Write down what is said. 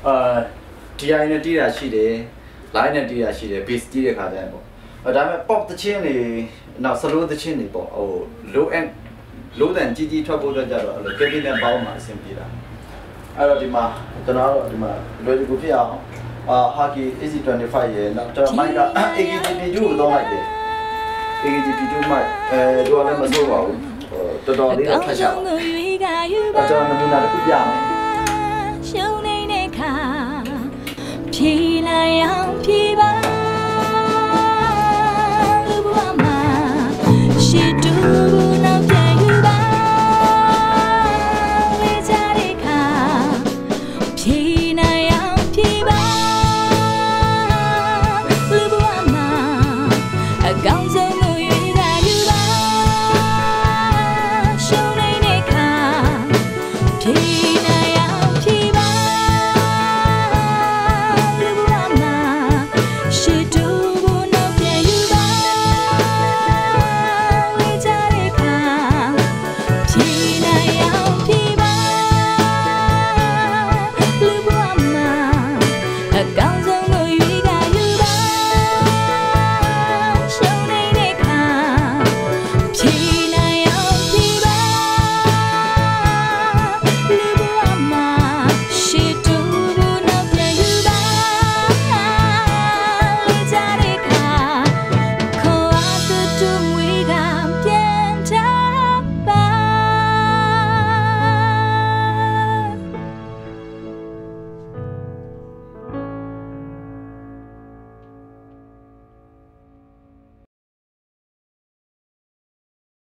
DI နဲ့တီးတာရှိတယ် line နဲ့တီးတာရှိတယ် bass တီးတဲ့ခါကျရင်ပေါ့ဒါပေမဲ့ pop သချင်းတွေနောက် slow သချင်းတွေပေါ့ဟို low than ကြီးထွက်ဖို့အတွက်ကြတော့အဲ့လို Kevin နဲ့ပေါင်းမှာအဆင်ပြေတာအဲ့တော့ဒီမှာကျွန်တော်တို့ဒီမှာလွယ်ကူဖြစ်အောင်Haki AC25 ရဲ့နောက်ကျွန်တော်မိုက်က AKG-P2 ကိုတောင်းလိုက်တယ် AKG-P2 မိုက်တို့လည်းမစိုးပါဘူးတော်တော်လေးတော့ဖတ်ရှာပါကျွန်တော်နမူနာတစ်ခုပြမယ်ရှုံးနေတဲ့ခါဖြေလိုက်အောင်ဖြေ